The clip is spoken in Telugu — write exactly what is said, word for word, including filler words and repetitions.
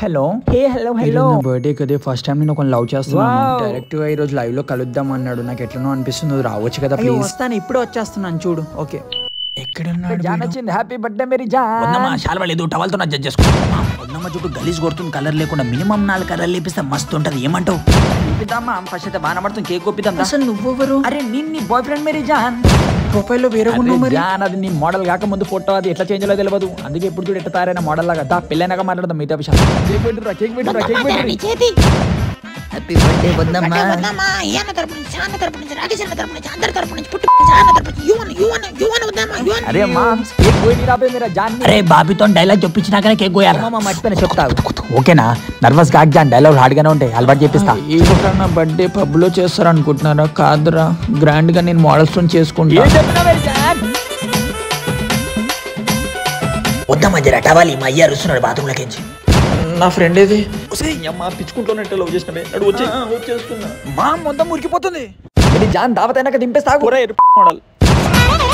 hello hey hello hello birthday కదే ఫస్ట్ టైం నేను ఒక లవ్ చేస్తున్నాను డైరెక్ట్ గా ఈ రోజు లైవ్ లో కలుద్దాం అన్నాడు నాకు ఎట్లనో అనిపిస్తుంది రావచ్చు కదా ప్లీజ్ వస్తాను ఇప్పుడే వచ్చేస్తున్నాను చూడు ఓకే ఎక్కడున్నాడు జాన్ వచ్చింది హ్యాపీ బర్త్డే మేరీ జాన్ వద్దమ్మా శాల్వా లేదు టవల్తో నా జడ్జ్ చేసుకుంటా వద్దమ్మ చుట్టూ గలీజ్ కొడుతుంది కలర్ లేకుండా మినిమం నాలుగు కలర్ లేపిస్తే మస్తు ఉంటది ఏమంటావు చూపిద్దామా ఫస్ట్ అయితే బాగా పడుతుంది కేక్ కోపిద్దాం అసలు నువ్వెవరు అరే నేను నీ బాయ్ ఫ్రెండ్ మేరీ జాన్ ప్రొఫైల్లో వేరే ఉన్నావు మరి జాన్ అది నీ మోడల్ కాక ముందు ఫోటో అది ఎట్లా చేంజ్ లో తెలియదు అందుకే ఇప్పుడు చూడు ఎట్లా తయారైన మోడల్ లాగా దా పెళ్ళైనాక మాట్లాడదాం మిగతా విషయం కేక్ పెట్టురా కేక్ పెట్టురా కేక్ పెట్టురా హ్యాపీ బర్త్డే వద్దమ్మా వద్దమ్మా యాన తరపు నుంచి యాన తరపు నుంచి రాకేష్ అన్న తరపు నుంచి అందరి తరపు నుంచి పుట్టు యాన తరపు నుంచి యు వన్ యు వన్ యు వన్ వద్దమ్మా యు వన్ అరే అమ్మా కేక్ కోయి నీ రాబే మేరా జాన్ అరే బాబీతో డైలాగ్ చెప్పించినాకనే కేక్ కోయాలి అమ్మా మర్చిపోయిన చెప్తా ఓకేనా నర్వస్ కాక జాన్ డైలాగ్ హార్డ్ గానే ఉంటాయి అలవాటు చేపిస్తా ఈ నా బర్త్డే పబ్ లో చేస్తారు అనుకుంటున్నారా కాదురా గ్రాండ్ గా నేను మోడల్స్ తో చేసుకుంటా వద్దమ్మా జర టవాలి మా అయ్య అరుస్తున్నాడు బాత్రూమ్ లోకించి నా ఫ్రెండ్ ఏది అమ్మా పిచ్చుకుంటున్నట్టు లవ్ చేసిన నడు వచ్చి వచ్చేస్తున్నా మా మొత్తం మురికిపోతుంది జాన్ దావత్ అయినాక దింపేస్తా మోడల్